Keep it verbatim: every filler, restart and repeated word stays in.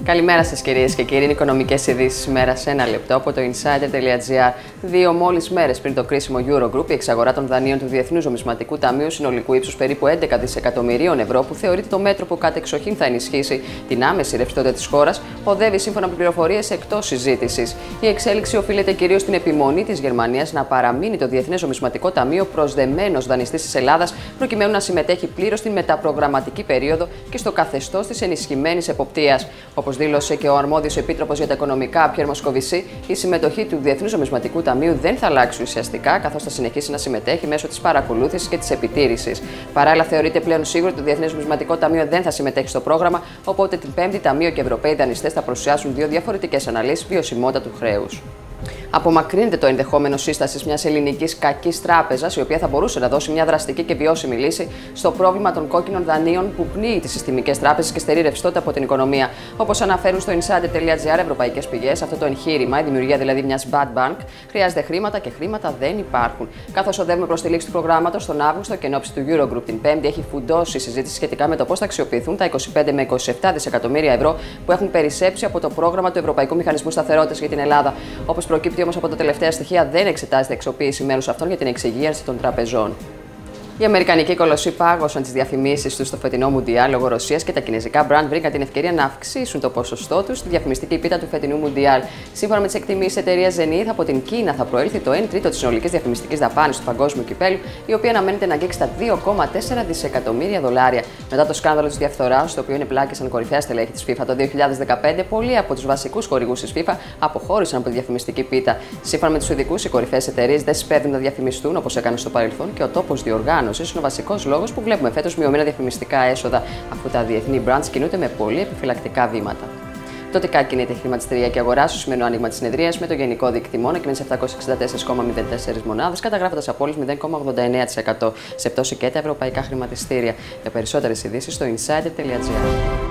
Καλημέρα σας κυρίες και κύριοι. Είναι οικονομικές ειδήσεις ημέρα σε ένα λεπτό από το insider τελεία gr. Δύο μόλις μέρες πριν το κρίσιμο Eurogroup, η εξαγορά των δανείων του Διεθνούς Νομισματικού Ταμείου συνολικού ύψους περίπου έντεκα δισεκατομμυρίων ευρώ, που θεωρείται το μέτρο που κατεξοχήν θα ενισχύσει την άμεση ρευστότητα της χώρας, οδεύει σύμφωνα με πληροφορίες εκτός συζήτησης. Η εξέλιξη οφείλεται κυρίως στην επιμονή της Γερμανίας να παραμείνει το Διεθνές Νομισματικό Ταμείο προσδεμένος δανειστής της Ελλάδας, προκειμένου να συμμετέχει πλήρως στην μεταπρογραμματική περίοδο και στο καθεστώς της ενισχυμένης εποπτείας. Όπως δήλωσε και ο αρμόδιος επίτροπος για τα οικονομικά, Πιέρ Μοσκοβισή, η συμμετοχή του Διεθνούς Νομισματικού Ταμείου δεν θα αλλάξει ουσιαστικά, καθώς θα συνεχίσει να συμμετέχει μέσω της παρακολούθησης και της επιτήρησης. Παράλληλα, θεωρείται πλέον σίγουρο ότι το Διεθνές Νομισματικό Ταμείο δεν θα συμμετέχει στο πρόγραμμα, οπότε την Πέμπτη Ταμείο και Ευρωπαίοι δανειστές θα παρουσιάσουν δύο διαφορετικές αναλύσεις βιωσιμότητα του χρέους. Απομακρύνεται το ενδεχόμενο σύσταση μια ελληνική κακή τράπεζα, η οποία θα μπορούσε να δώσει μια δραστική και βιώσιμη λύση στο πρόβλημα των κόκκινων δανείων που πνίγει τις συστημικές τράπεζες και στερεί ρευστότητα από την οικονομία. Όπως αναφέρουν στο insider τελεία gr ευρωπαϊκές πηγές, αυτό το εγχείρημα, η δημιουργία δηλαδή μιας bad bank, χρειάζεται χρήματα και χρήματα δεν υπάρχουν. Καθώς οδεύουμε προς τη λήξη του προγράμματος τον Αύγουστο και εν ώψη του Eurogroup την Πέμπτη, έχει φουντώσει η συζήτηση σχετικά με το πώς θα αξιοποιηθούν τα είκοσι πέντε με είκοσι επτά δισεκατομμύρια ευρώ που έχουν περισσέψει από το πρόγραμμα του Ευρωπαϊκού Μηχανισμού Σταθερότητας για την Ελλάδα. Όπως προκύπτει όμως από τα τελευταία στοιχεία, δεν εξετάζεται εξοποίηση μέρους αυτών για την εξυγίανση των τραπεζών. Οι αμερικανικοί κολοσσοί πάγωσαν τις διαφημίσεις τους στο φετινό Μουντιάλ λόγω Ρωσίας και τα κινέζικα brand βρήκαν την ευκαιρία να αυξήσουν το ποσοστό τους στη διαφημιστική πίτα του φετινού Μουντιάλ. Σύμφωνα με τις εκτιμήσεις της εταιρείας Zenith, από την Κίνα θα προέλθει το ένα τρίτο της συνολικής διαφημιστικής δαπάνης του παγκόσμιου κυπέλου, η οποία αναμένεται να αγγίξει τα δύο κόμμα τέσσερα δισεκατομμύρια δολάρια. Μετά το σκάνδαλο της διαφθοράς, στο οποίο είναι πλάκησαν κορυφαία στελέχη της FIFA το δύο χιλιάδες δεκαπέντε, πολλοί από τους βασικούς χορηγούς της FIFA αποχώρησαν από τη διαφημιστική πίτα. Σύμφωνα με τους ειδικούς, οι κορυφαίες εταιρείες δεν σπέβδουν να διαφημιστούν όπως έκαναν στο παρελθόν και ο τόπος διοργάνωσης είναι ο βασικός λόγος που βλέπουμε φέτος μειωμένα διαφημιστικά έσοδα, αφού τα διεθνή brands κινούνται με πολύ επιφυλακτικά βήματα. Το ΤΙΚΑ κινείται η χρηματιστηριακή αγορά στο σημερινό άνοιγμα της συνεδρίας με το γενικό δίκτυο να κυμαίνει σε επτακόσιες εξήντα τέσσερα κόμμα μηδέν τέσσερα μονάδες, καταγράφοντας απώλειες μηδέν κόμμα ογδόντα εννέα τοις εκατό σε πτώση και τα ευρωπαϊκά χρηματιστήρια. Για περισσότερες ειδήσεις στο insider τελεία gr.